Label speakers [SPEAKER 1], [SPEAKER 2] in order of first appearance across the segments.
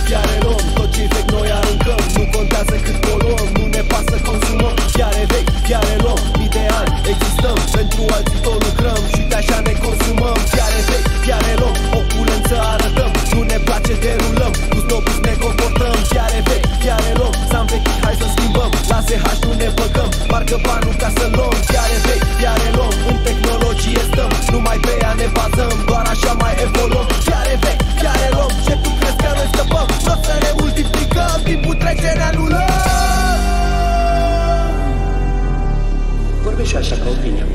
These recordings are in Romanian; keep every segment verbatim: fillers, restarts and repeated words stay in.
[SPEAKER 1] fiare luăm, tot ce-i vechi noi aruncăm. Nu contează cât poluăm, nu ne pasă, consumăm. Fiare vechi, fiare luăm, mii de ani existăm, pentru alții tot lucrăm și de așa ne consumăm. Fiare vechi, fiare luăm, opulență arătăm, nu ne place derulăm, cu snobus ne comportăm. Fiare vechi, fiare luăm, s-a învechit, hai să schimbăm, la S H nu ne băgăm, marcă banul ca să luăm. Fiare vechi, fiare luăm, în tehnologie stăm, numai pe ea ne bazăm, doar așa mai evoluăm. Fiare vechi, fiare luăm, ce tu crezi că noi scăpăm? Tot să ne multiplicăm, timpul trece, ne anulăm.
[SPEAKER 2] Vorbește așa ca opinia.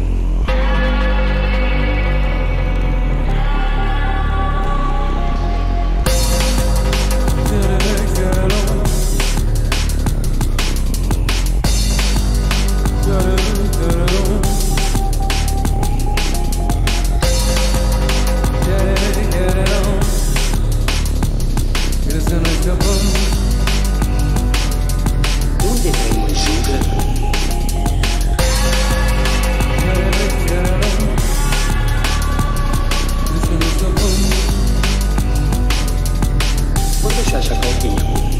[SPEAKER 2] Unde trăim în junglă? Vorbește așa ca opinia.